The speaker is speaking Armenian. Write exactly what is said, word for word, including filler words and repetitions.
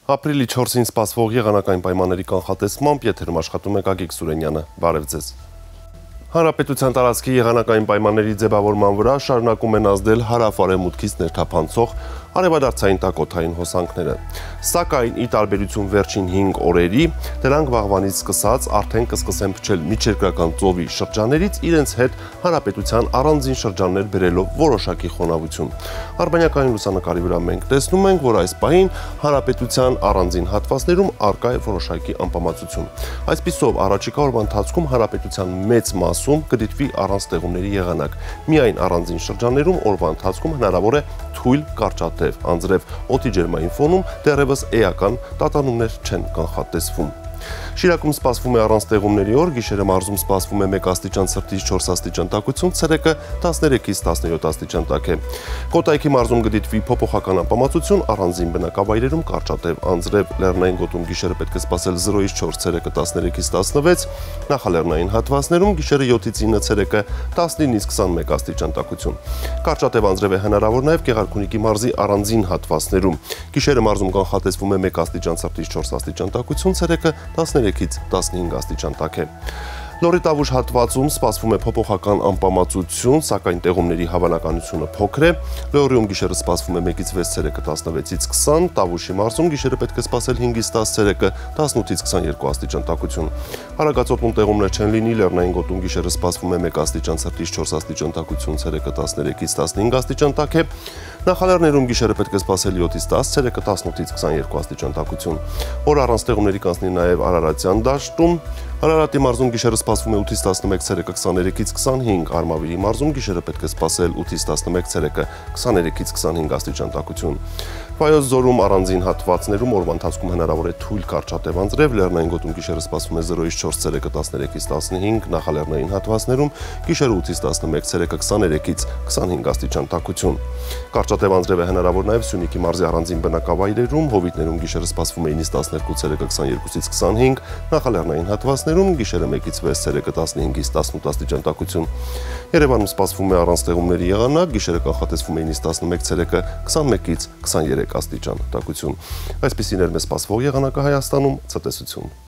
Ապրիլի չորսին սպասվող եղանակային պայմանների կանխատեսմամբ եթերում աշխատում է Գագիկ Սուրենյանը։ Բարև ձեզ։ Հանրապետության տարածքի եղանակային պայմանների ձևավորման վրա շարունակում են ազդել հարավ-արևմուտքից ներթափանցող արևադարձային տակոթային հոսանքները։ Սակայն ի տարբերություն վերջին հինգ օրերի, դրանք վաղվանից սկսած արդեն կսկսեն փչել միջերկրական ծովի շրջաններից իրենց հետ հանրապետության առանձին շրջաններ բերելով որոշակի խոնավություն։ Արբանյակային լուսանկարի վրա մենք տեսնում ենք, որ այս պահին հանրապետության առանձին հատվածներում առկա է որոշակի անպամացություն։ Այսպիսով առաջիկա օրվա ընթացքում հանրապետության մեծ մասում կդիտվի առանց ստեղումների եղանակ։ Միայն առանձին շրջաններում օրվա ընթացքում հնարավոր է թույլ կարճատև անձրև օդի ջերմային ֆոնում դեռևս էական տատանումներ չեն կանխատեսվում։ Շիրակում սպասվում է առանց ստեղումների օր, գիշերը մարզում սպասվում է մեկ աստիճան ցրտից չորս աստիճան տաքություն, ցերեկը տասներեքից տասնյոթ աստիճան տաք է։ Կոտայքի մարզում կդիտվի փոփոխական անպամացություն, առանձին բնակավայրերում կարճատև անձրև, լեռնային գոտում գիշերը պետք է սպասել զրոյից չորս, ցերեկը տասներեքից տասնվեց, նախալեռնային հատվածներում գիշերը յոթից ինը, ցերեկը տասնինից քսանմեկ աստիճան տաքություն։ Կարճատև անձրև է հնարավոր նաև Գեղարքունիքի մարզի առանձին հատվածներում։ Գիշերը մարզում կանխատեսվում է մեկ աստիճան ցրտից չորս աստիճան տաքություն, ցերեկը տասներեքից տասնհինգ աստիճան տաք է։ Լոռի Տավուշ հատվածում սպասվում է փոփոխական անպամացություն, սակայն տեղումների հավանականությունը փոքր է։ Լոռիում գիշերը սպասվում է մեկից վեց, ցերեկը տասնվեցից քսան, Տավուշի մարզում գիշերը պետք է սպասել հինգից տաս, ցերեկը տասնութից քսաներկու աստիճան տաքություն։ Հարագածոտում տեղումներ չեն լինի, լեռնային գոտում գիշերը սպասվում է մեկ աստիճան ցրտից չորս աստիճան տաքություն, ցերեկը տասներեքից տասնհինգ աստիճան տաք է։ Նախալեռներում գիշերը պետք է սպասել յոթից տաս, ցերեկը տասնութից քսաներկու աստիճան տաքություն։ Օր առանց տեղումների կանցնի նաև Արարատյան դաշտում։ Արարատի մարզում գիշերը սպասվում է ութից տասնմեկ, ցերեկը քսաներեքից քսանհինգ, Արմավիրի մարզում գիշերը պետք է սպասել ութից տասնմեկ, ցերեկը քսաներեքից քսանհինգ աստիճան տաքություն։ Վայոց ձորում առանձին հատվածներում օրվա ընթացքում հնարավոր է թույլ կարճատև անձրև, լեռնային գոտում գիշերը սպասվում է զրոյից չորս, ցերեկը տասներեքից տասնհինգ, նախալեռնային հատվածներում գիշերը ութից տասնմեկ, ցերեկը քսաներեքից քսանհինգ աստիճան տաքություն։ Կարճատև անձրև է հնարավոր նաև Սյունիքի մարզի առանձին բնակավայրերում, Հովիտներում գիշերը սպասվում է ինից տասներկու, ցերեկը քսաներկուից քսանհինգ, նախալեռնային հատվածներում գիշերը մեկից վեց, ցերեկը տասնհինգից տասնութ աստիճան տաքություն։ Երևանում սպասվում է առանց ստեղումների եղանակ, գիշերը կանխատեսվում է ինից տասնմեկ, ցերեկը քսանմեկից քսաներեք աստիճան տաքություն։ Այսպիսին էր մեզ սպասվող եղանակը Հայաստանում, ցտեսություն։